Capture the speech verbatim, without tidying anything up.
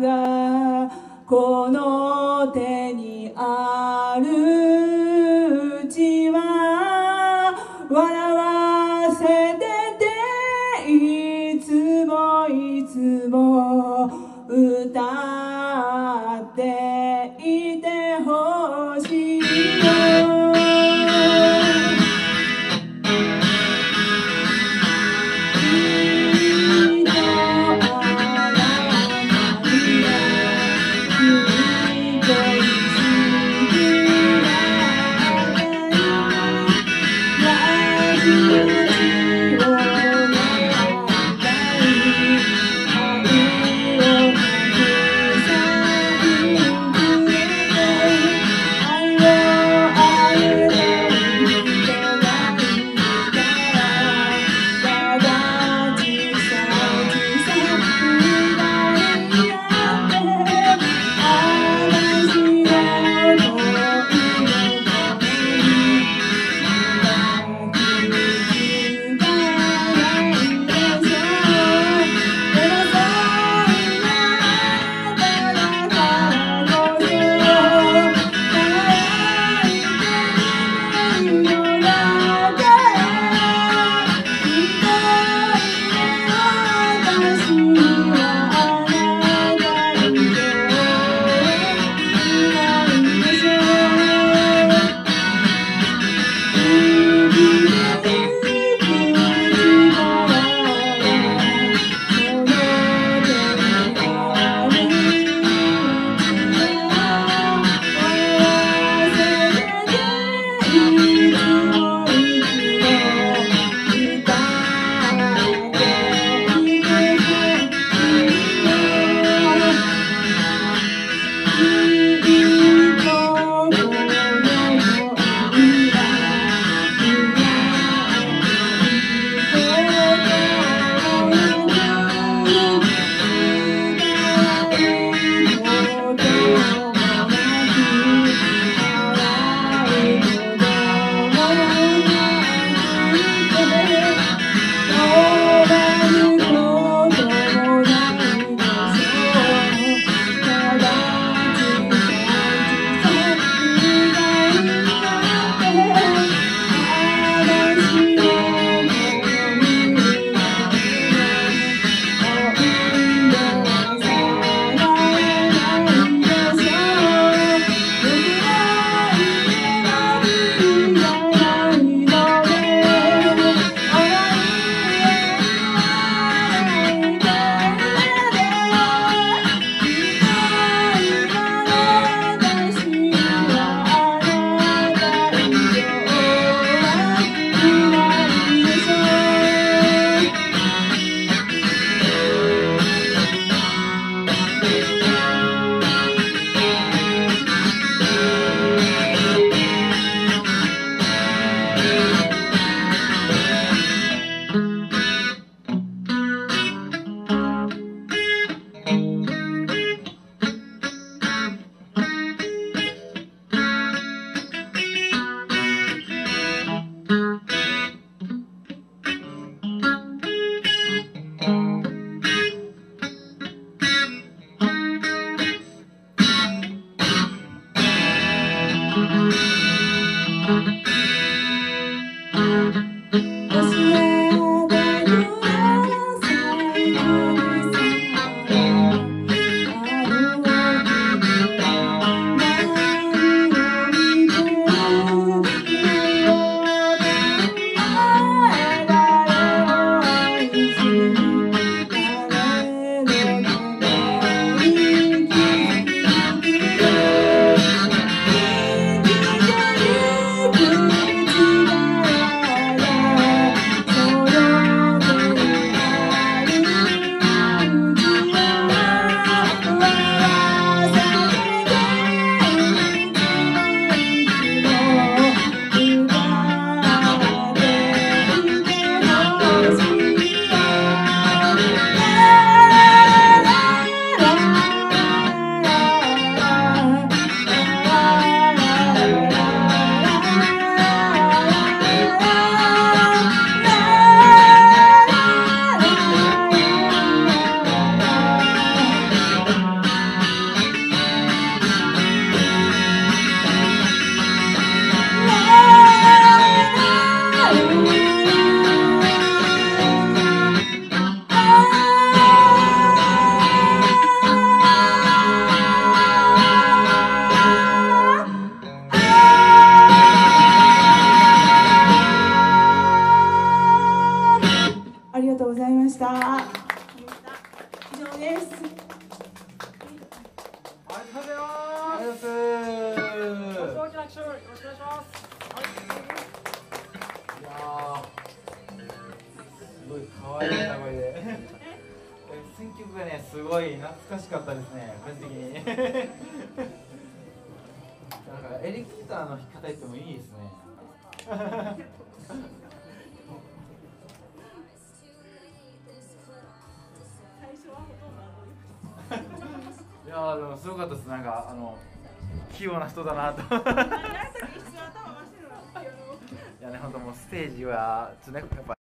がこの手にあるうちは笑わせてていつもいつも歌っていてほしいよ。「 とうございました。以上です。 ありがとうございます。大きな拍手よろしくお願いします。いやー、すごい可愛い歌声で選曲がね、すごい懐かしかったですね、個人的になんかエレキギターの弾き方言ってもいいですねいやーでもすごかったです。なんかあの器用な人だなといやね、本当もうステージはちょっとねやっぱ